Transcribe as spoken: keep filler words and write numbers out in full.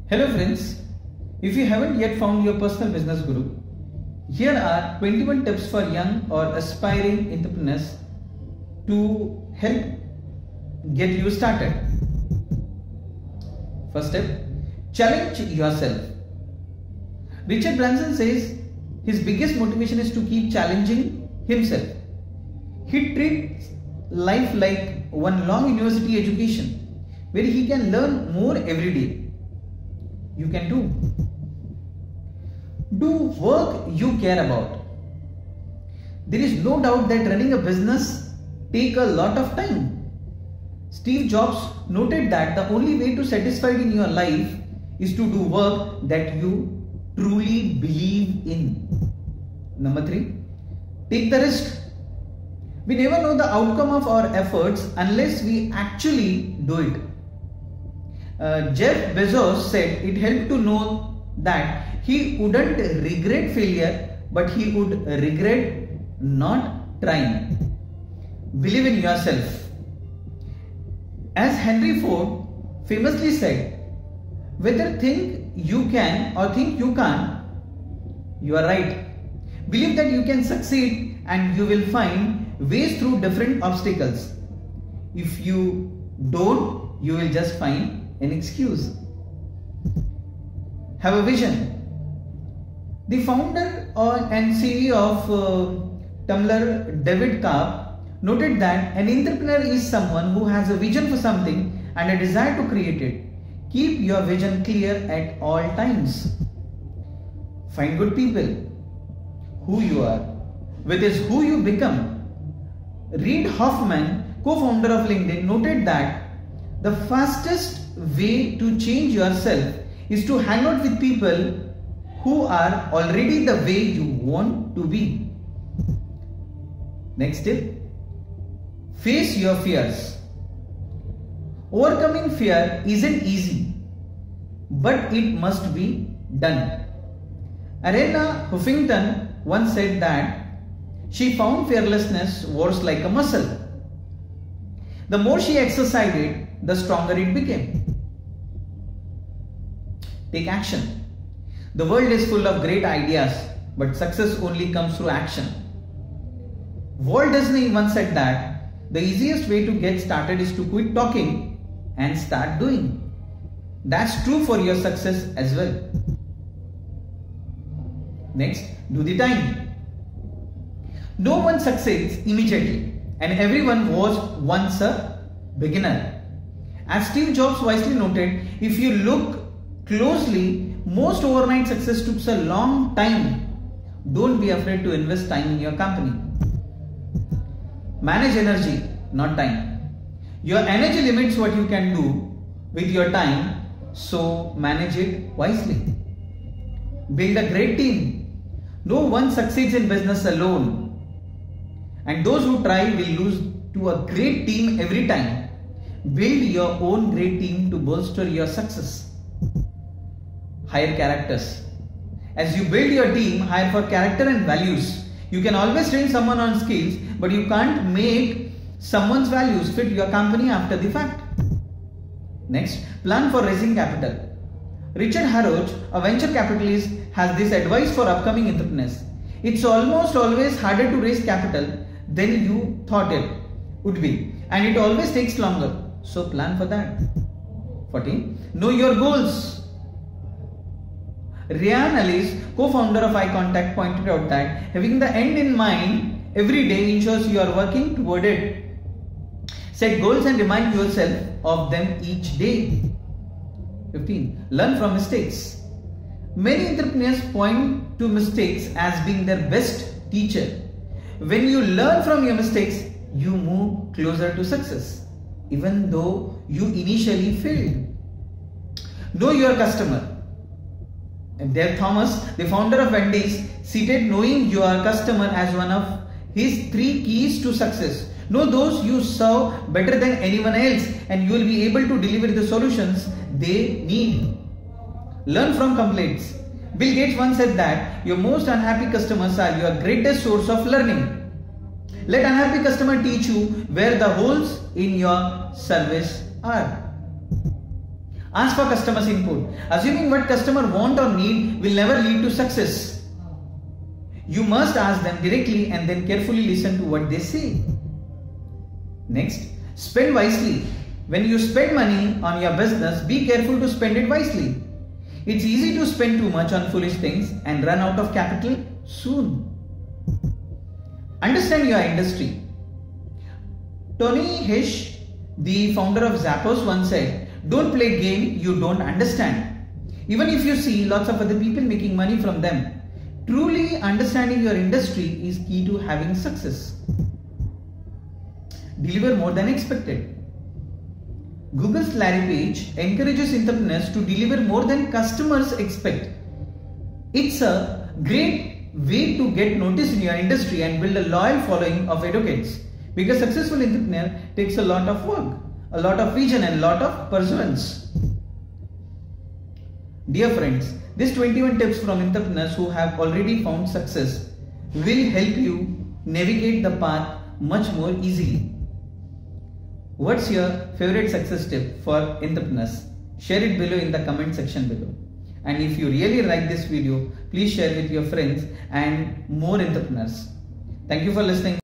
Hello friends, if you haven't yet found your personal business guru, here are twenty-one tips for young or aspiring entrepreneurs to help get you started. First step, challenge yourself. Richard Branson says his biggest motivation is to keep challenging himself. He treats life like one long university education where he can learn more every day. You can do. Do work you care about. There is no doubt that running a business takes a lot of time. Steve Jobs noted that the only way to satisfy in your life is to do work that you truly believe in. Number three, take the risk. We never know the outcome of our efforts unless we actually do it. Uh, Jeff Bezos said it helped to know that he wouldn't regret failure, but he would regret not trying. Believe in yourself. As Henry Ford famously said, whether think you can or think you can't, you are right. Believe that you can succeed and you will find ways through different obstacles. If you don't, you will just find an excuse. Have a vision. The founder and C E O of uh, Tumblr, David Karp, noted that an entrepreneur is someone who has a vision for something and a desire to create it. Keep your vision clear at all times. Find good people. Who you are, which is who you become. Reid Hoffman, co-founder of LinkedIn, noted that the fastest way to change yourself is to hang out with people who are already the way you want to be. Next tip, face your fears. Overcoming fear isn't easy, but it must be done. Arianna Huffington once said that she found fearlessness was like a muscle. The more she exercised it, the stronger it became. Take action. The world is full of great ideas, but success only comes through action. Walt Disney once said that the easiest way to get started is to quit talking and start doing. That's true for your success as well. Next, do the time. No one succeeds immediately, and everyone was once a beginner. As Steve Jobs wisely noted, if you look closely, most overnight success took a long time. Don't be afraid to invest time in your company. Manage energy, not time. Your energy limits what you can do with your time, so manage it wisely. Build a great team. No one succeeds in business alone, and those who try will lose to a great team every time. Build your own great team to bolster your success. Hire characters. As you build your team, hire for character and values. You can always train someone on skills, but you can't make someone's values fit your company after the fact. Next, plan for raising capital. Richard Harroch, a venture capitalist, has this advice for upcoming entrepreneurs. It's almost always harder to raise capital than you thought it would be, and it always takes longer. So plan for that. fourteen. Know your goals. Ryan Ellis, co-founder of Eye Contact, pointed out that having the end in mind every day ensures you are working toward it. Set goals and remind yourself of them each day. fifteen. Learn from mistakes. Many entrepreneurs point to mistakes as being their best teacher. When you learn from your mistakes, you move closer to success, even though you initially failed. Know your customer. Dave Thomas, the founder of Wendy's, cited knowing your customer as one of his three keys to success. Know those you serve better than anyone else, and you will be able to deliver the solutions they need. Learn from complaints. Bill Gates once said that your most unhappy customers are your greatest source of learning. Let unhappy customer teach you where the holes in your service are. Ask for customers' input. Assuming what customer want or need will never lead to success. You must ask them directly and then carefully listen to what they say. Next, spend wisely. When you spend money on your business, be careful to spend it wisely. It's easy to spend too much on foolish things and run out of capital soon. Understand your industry. Tony Hsieh, the founder of Zappos, once said, "Don't play game you don't understand. Even if you see lots of other people making money from them, truly understanding your industry is key to having success." Deliver more than expected. Google's Larry Page encourages entrepreneurs to deliver more than customers expect. It's a great way to get noticed in your industry and build a loyal following of advocates. Because successful entrepreneur takes a lot of work, a lot of vision and a lot of perseverance. Dear friends, these twenty-one tips from entrepreneurs who have already found success will help you navigate the path much more easily. What's your favorite success tip for entrepreneurs? Share it below in the comment section below. And if you really like this video, please share with your friends and more entrepreneurs. Thank you for listening.